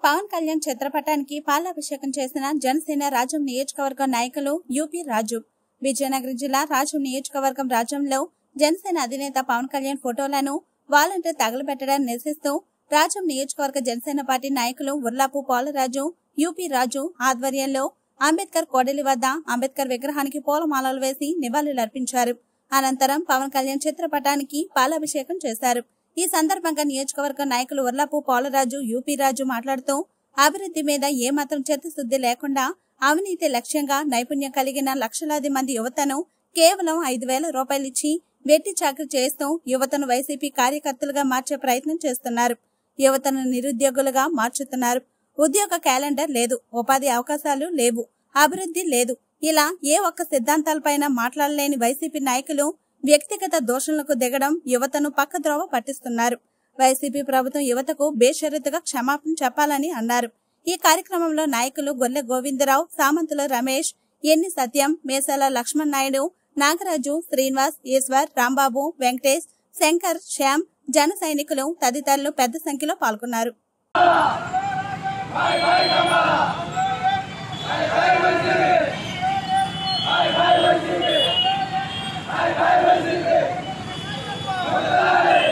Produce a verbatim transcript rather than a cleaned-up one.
పవన్ కళ్యాణ్ చిత్రపటానికి పాలాభిషేకం చేసిన జనసేన రాజ్యం నియోజకవర్గం నాయకులు యూపీ రాజు. విజయనగరం జిల్లా రాజ్యం నియోజకవర్గం రాజ్యంలో జనసేన అధినేత పవన్ కళ్యాణ్ ఫోటోలను వాలంటీర్ తగలబెట్టడాన్ని నిరసిస్తూ రాజ్యం నియోజకవర్గ జనసేన పార్టీ నాయకులు ఉర్లాపు పోలరాజు, యూపీ రాజు ఆధ్వర్యంలో అంబేద్కర్ కోడలి వద్ద అంబేద్కర్ విగ్రహానికి పూలమాలలు వేసి నివాళులర్పించారు. అనంతరం పవన్ కళ్యాణ్ చిత్రపటానికి పాలాభిషేకం చేశారు. ఈ సందర్భంగా నియోజకవర్గ నాయకులు ఉర్లాపు పోలరాజు, యూపీ రాజు మాట్లాడుతూ అభివృద్ధి మీద ఏమాత్రం చిత్తశుద్ధి లేకుండా అవినీతి లక్ష్యంగా నైపుణ్యం కలిగిన లక్షలాది మంది యువతను కేవలం ఐదు వేల రూపాయలిచ్చి వెట్టి చాకరీ చేస్తూ యువతను వైసీపీ కార్యకర్తలుగా మార్చే ప్రయత్నం చేస్తున్నారు. యువతను నిరుద్యోగులుగా మార్చుతున్నారు. ఉద్యోగ క్యాలెండర్ లేదు, ఉపాధి అవకాశాలు లేవు, అభివృద్ధి లేదు. ఇలా ఏ ఒక్క సిద్ధాంతాలపైన మాట్లాడలేని వైసీపీ నాయకులు వ్యక్తిగత దోషణలకు దిగడం యువతను పక్కద్రోవ పట్టిస్తున్నారు. వైసీపీ ప్రభుత్వం యువతకు బేషరతుగా క్షమాపణ చెప్పాలని అన్నారు. ఈ కార్యక్రమంలో నాయకులు గొల్లె గోవిందరావు, సామంతుల రమేష్, ఎన్ని సత్యం, మేసాల లక్ష్మణ్ నాయుడు, నాగరాజు, శ్రీనివాస్, ఈశ్వర్, రాంబాబు, వెంకటేష్, శంకర్, శ్యామ్, జన సైనికులు తదితరులు పెద్ద సంఖ్యలో పాల్గొన్నారు. Bye bye,